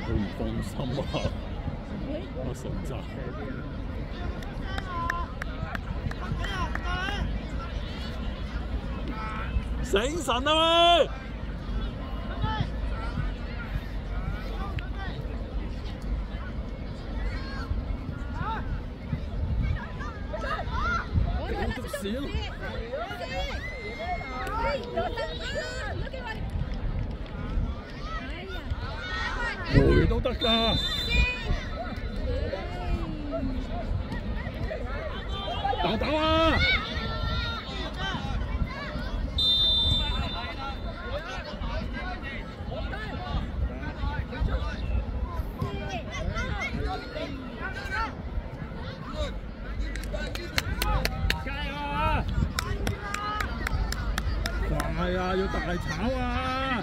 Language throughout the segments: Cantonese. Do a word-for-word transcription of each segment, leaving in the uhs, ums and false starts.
佢唔放心啊！我成扎。醒神啊喂！少。回都得㗎。打打啊！加油啊！快啊！要大炒啊！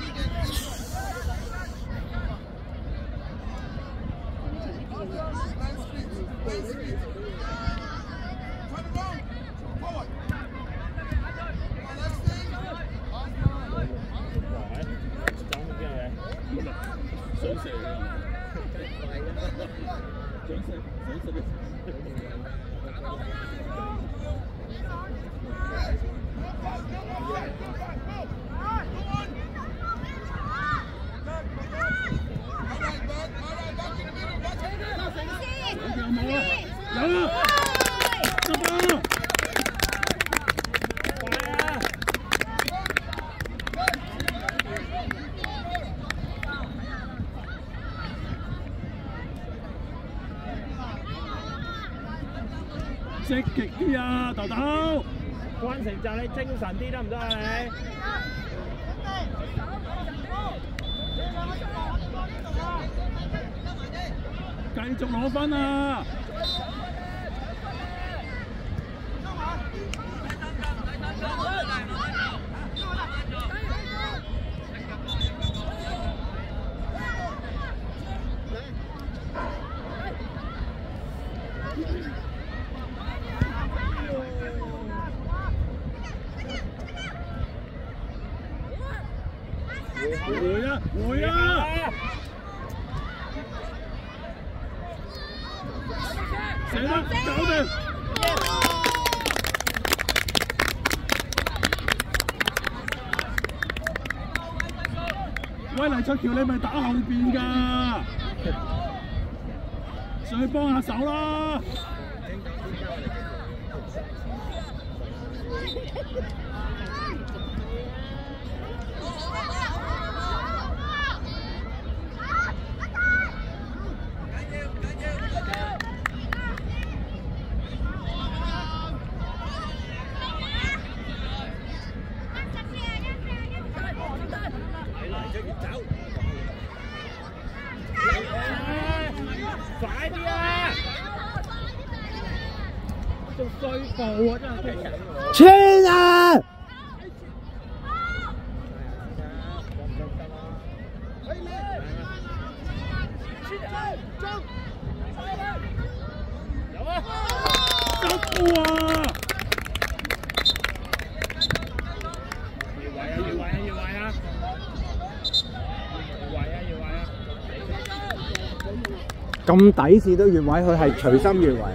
想射啊！想射，想射。有冇啊？有啊！得啊！積極啲啊，豆豆！關成就你精神啲得唔得啊你？繼續攞分啊！回啊！回啊！射得，搞掂！喂，黎卓橋，你咪打後邊㗎，上去幫下手啦！快啲啊！做衰步啊！真係穿啊！ 有啊！得啊！越位啊！越位啊！越位啊！越位啊！越位啊！ 咁抵視都越位，佢係隨心越位。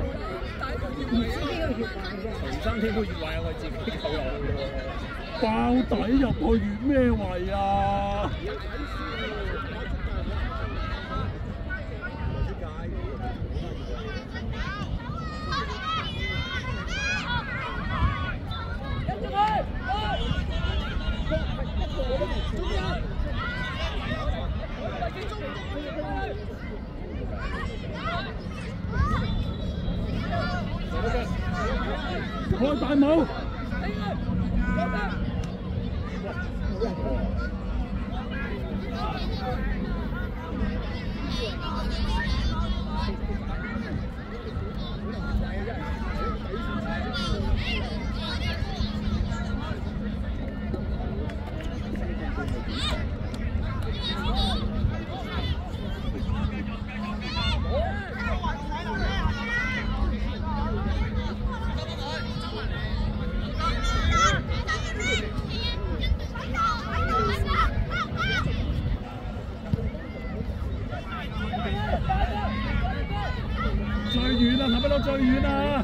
隨心點會越位啊？佢自己扣落去喎，爆底入去越咩位啊？開大帽！ 遠啊！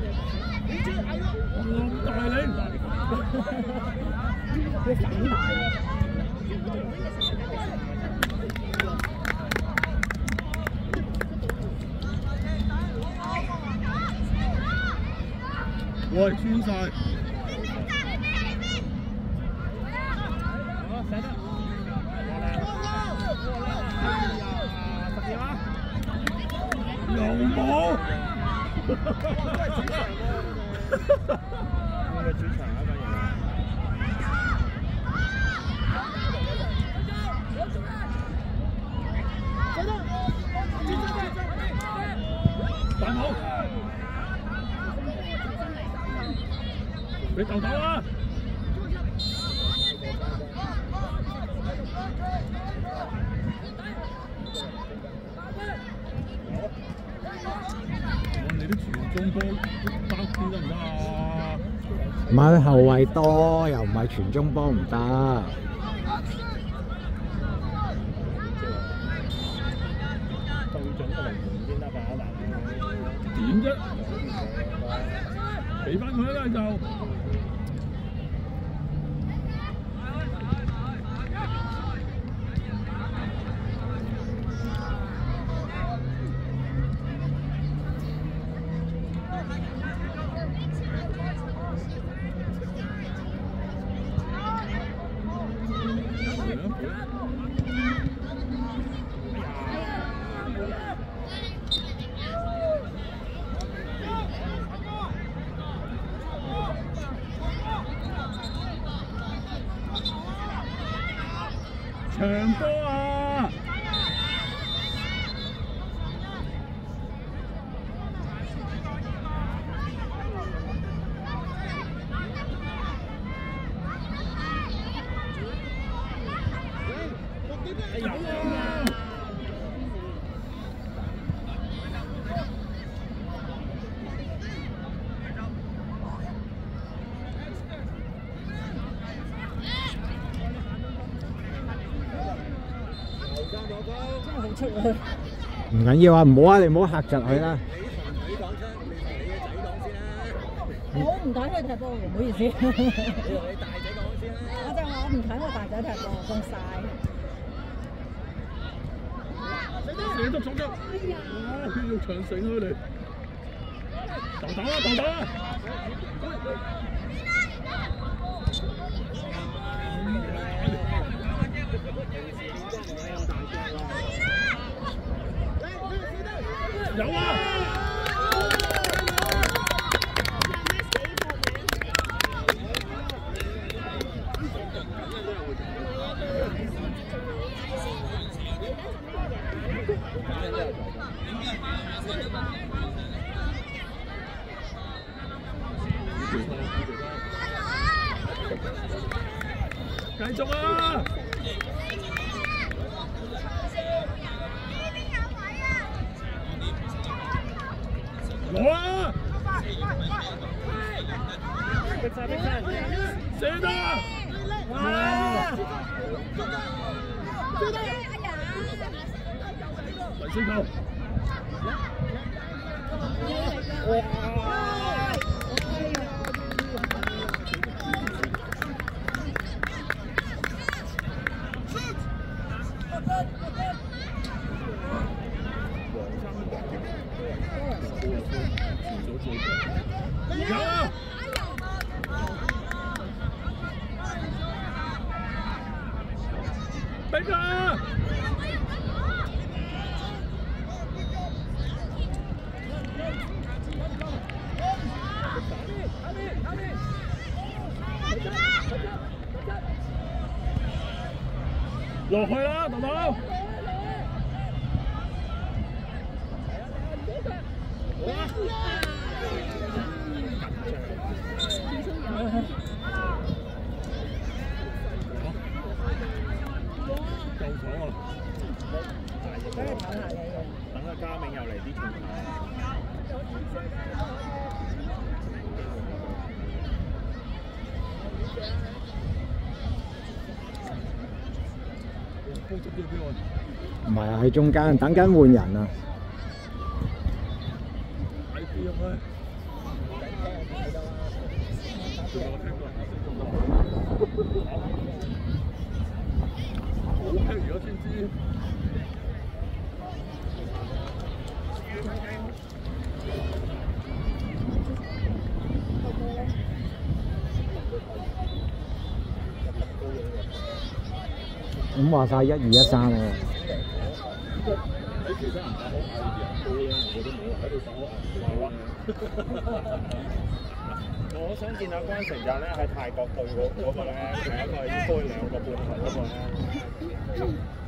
咁大力！ 佢反大。 喂，穿晒！又冇。 應該主場啊，反而。 大帽，你豆豆啊！你啲傳中波包邊得唔得啊？ 唔係佢後衞多，又唔係傳中波唔得。 對準個龍門先得㗎，大佬。 點啫？俾翻佢啦就。長波啊！有啊！ 真係好出啊！ 唔緊要啊，唔好啊，你唔好嚇窒佢啦。 你同你講先，你同你嘅仔講先啦。 我唔睇佢踢波嘅，唔好意思。 你同你大仔講先啦。 我就話我唔睇我大仔踢波，咁晒。 射得重得，哇！血肉長城啊佢哋，豆豆啊豆豆啊！有啊！繼續啊！攞啊！射得！哇！第四球！有啊！逼啊！落去啦，豆豆！夠爽啊！ 俾佢唞下嘢嘅。 等阿嘉銘又嚟啲傳球。 唔係啊，喺中間等緊換人啊。 快啲啊！ 咁話晒一二一三喎。 喺其他人打好嗌啲人高咧，我都冇喺度打我想見阿關成日咧喺泰國對嗰嗰個咧，係一個要開兩個半頭嗰個咧。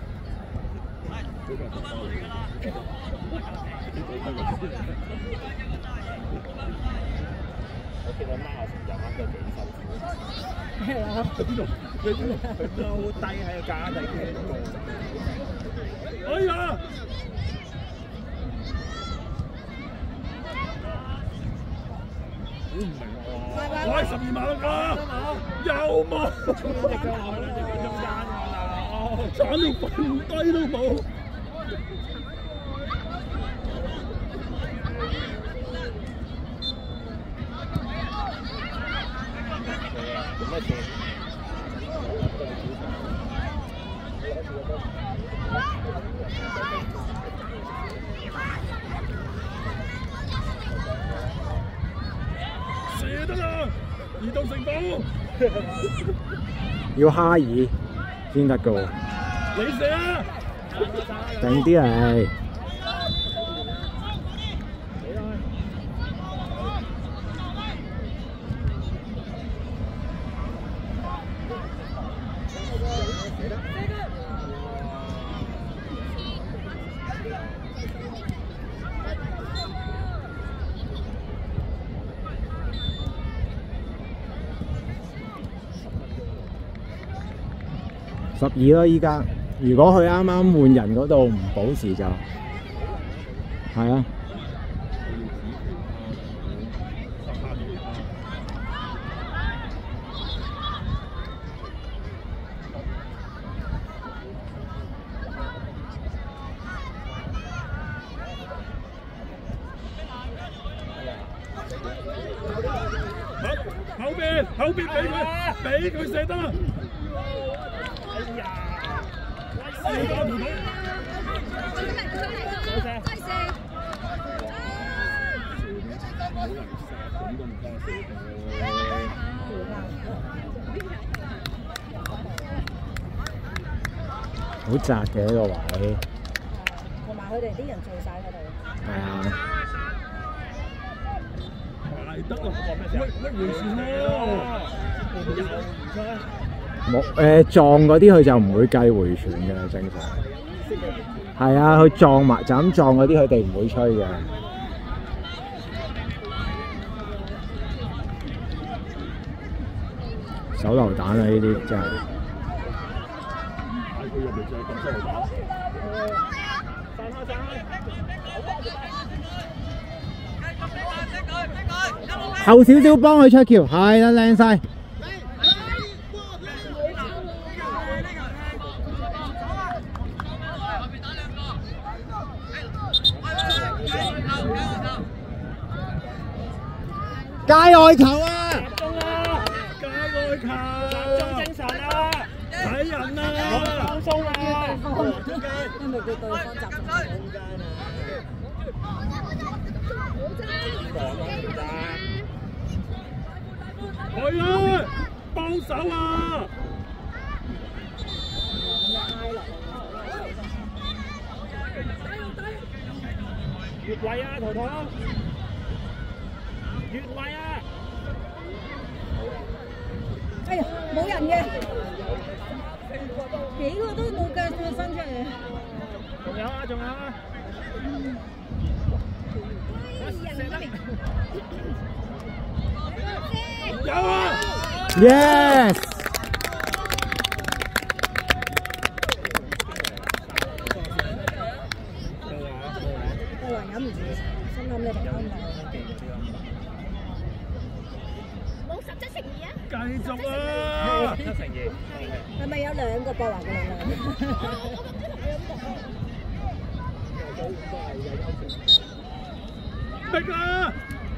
我見阿媽阿成日啱咗幾手指。 係啊！ 佢佢踎低喺個架底傾度。 哎呀！估唔明喎，我係十二碼㗎，又冇， 隻腳落去隻腳中間㗎啦， 鏟到瞓低都冇。 做乜事？ 射得啦，移動成功。 要哈爾先得㗎喎。 你射啊！ 定啲嚟。十二咯，依家。如果佢啱啱換人嗰度唔保持就係啊。 後後邊後邊俾佢俾佢射得啦！ 哎呀！ 射到條腿。 好窄嘅呢個位。 同埋佢哋啲人做晒嗰度。 係啊。 得啊！乜乜回事咯？ 冇誒撞嗰啲佢就唔會計回傳嘅，正常。係啊，佢撞埋就咁撞嗰啲佢哋唔會吹嘅。手榴彈啊！呢啲真係。 嗌佢入嚟就係咁手榴彈。 散開散開。 後少少幫佢出橋，係啦，靚晒。界外球啊！ 集中啊！界外球！ 集中精神啊！ 睇人啊！ 放鬆啊！ 因為佢對方集中空間啊！ 去啊！幫手啊！ 越位啊，圖圖！越位啊！ 哎呀，冇人嘅，幾個都冇腳腳伸出嚟。 仲有啊，仲有啊！ 有啊 ！Yes！ 我話忍唔住，心諗你哋啱㗎。 冇十七乘二啊！ 繼續啊！ 七乘二。 係咪有兩個博華嘅力量？ 逼啊！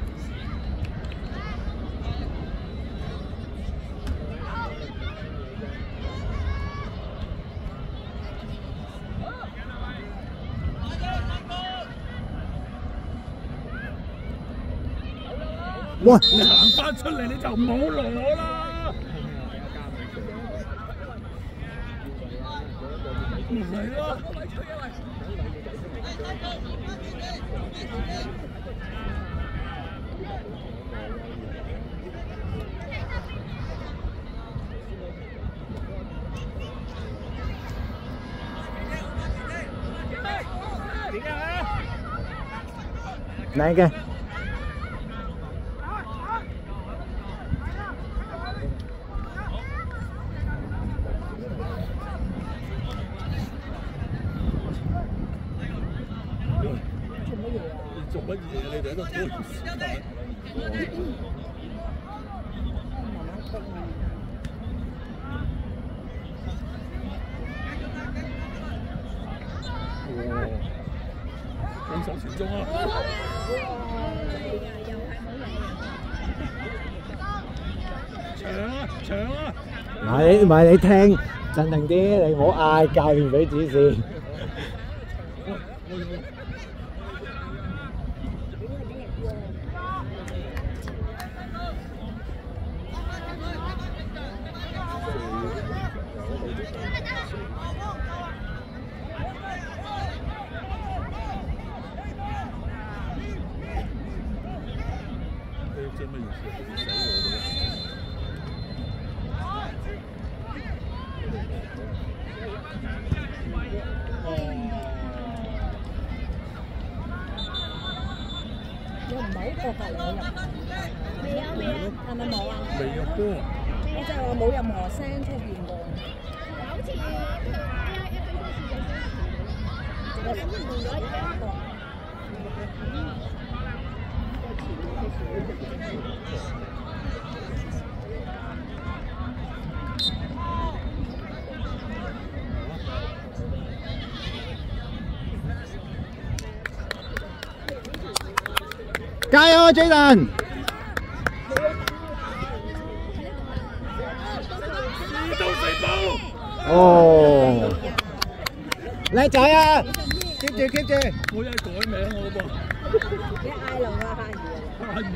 哇！ 你行翻出嚟你就唔好攞啦！ 唔係啦。 靚嘅。 做乜嘢？你哋喺度拖延時間。攻守全中啊！搶啊！搶啊！ 唔係唔係，你聽鎮定啲，你唔好嗌教練俾指示。 真係要死我又唔係好過隔離入。未啊未啊，係咪冇啊？ 未入波。 你就係話冇任何聲出現過。 好似佢 A I F 好似有少少，我諗唔咗而家。 加油啊 ，Jaden！ 哦，叻仔啊 ！keep 住 keep 住。 我有改名我噃。 你嗌龍啊，哈兒。 哈兒。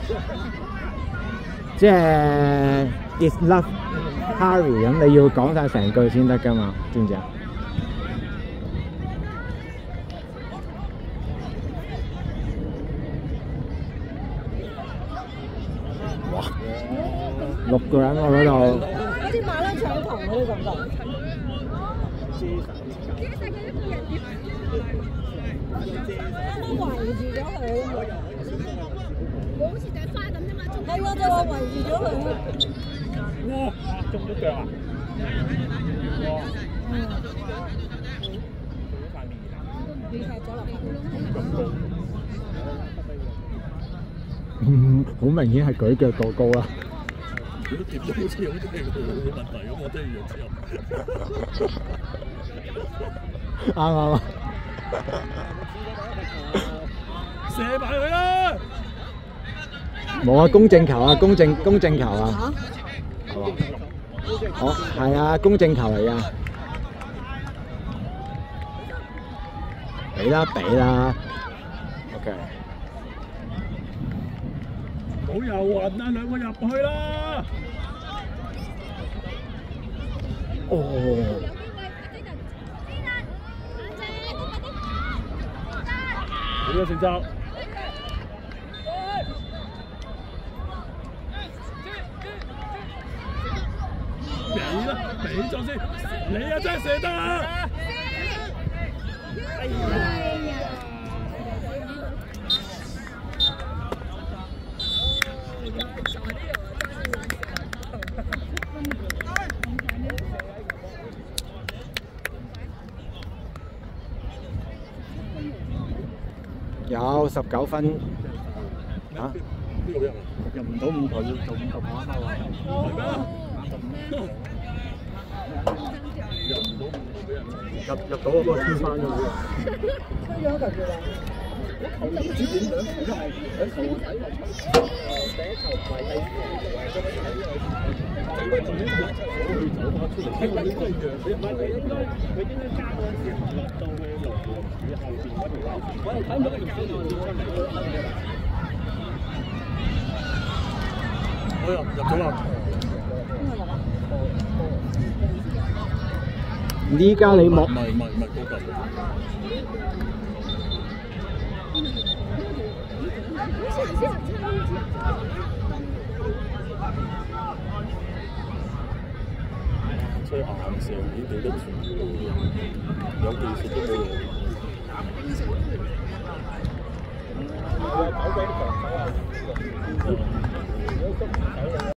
即係 Is love Harry 咁，你要講晒成句先得㗎嘛？知唔知啊？哇！六個人喎嗰度。 好似馬拉搶糖嗰啲感覺。都圍住咗佢。 我好似朵花咁啫嘛。 係喎，就話圍住咗佢。 哇！中咗腳啊！哇！ 嗯。 塊面啊！ 你踢咗落去。 咁高。 嗯，好明顯係舉腳過高啦。 如果貼咗好似好似係佢冇問題咁，我真係要之後。 啱啱啊！ 射埋佢啦！ 冇啊，公正球啊，公正公正球啊！係嘛？哦，係啊，公正球嚟㗎。俾啦，俾啦。OK。 好遊魂啊！兩個入去啦！ 哦。 好嘅，成就。俾啦，俾咗先，你啊真係射得啊！哎呀！ 有十九分嚇， 呢個入入唔到五台要做五球跑啊嘛，係咩？入唔到五台俾人入入到嗰個先翻咗佢。 吹咗就叫啦。 我球唔知點樣，而家係喺球底第一球唔係第二球，應該仲應該走翻出嚟，因為應該讓俾人。唔係佢應該佢應該加嗰陣時落到去龍門柱後邊嗰條位，我又睇唔到佢條線路出嚟。我入入咗啦。 呢家你莫唔係唔係唔係嗰嚿。吹硬時候已經對得住，有技術都冇用。 有九鬼啲防守係。